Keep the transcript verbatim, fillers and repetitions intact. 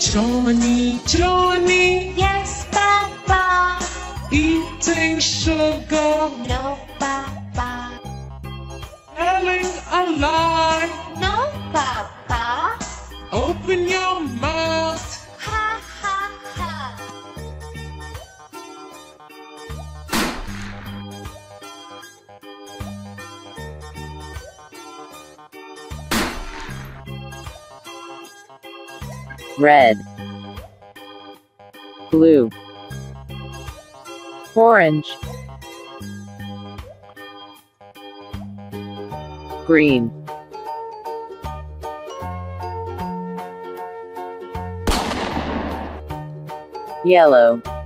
Johnny, Johnny, Yes, Papa. eating sugar, No, Papa. telling a lie. No, Papa. Open your mouth. Ha, ha, ha. Red, blue, orange, green, yellow,